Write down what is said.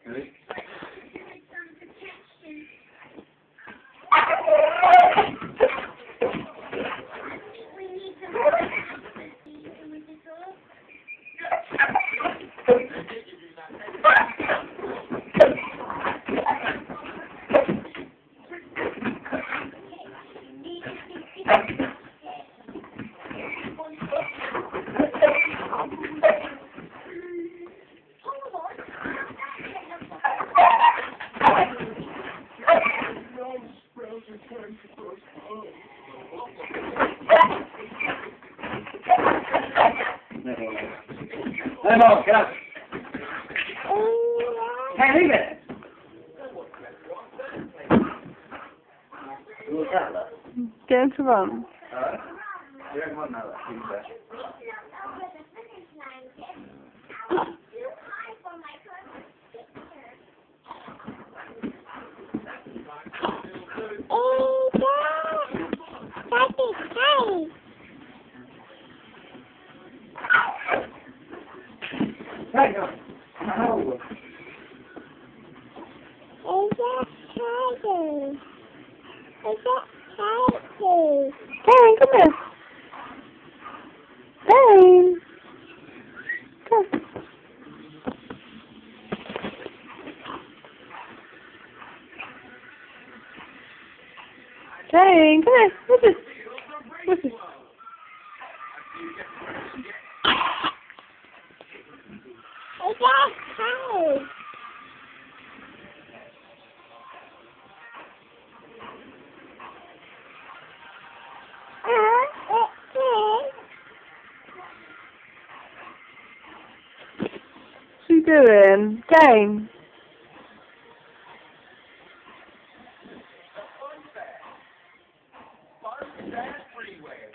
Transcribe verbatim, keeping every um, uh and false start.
Ready? Hey, Mom, get up. Hey, leave it. Get him to run. Alright. You don't want that, that's Hey, no. No. Is that tiger? Is that tiger? Dane, come here. Dane. Come. Dane, come here. What's this? What's this? Is that tiger? What's he doing? Dane. Fun Fast Freeway.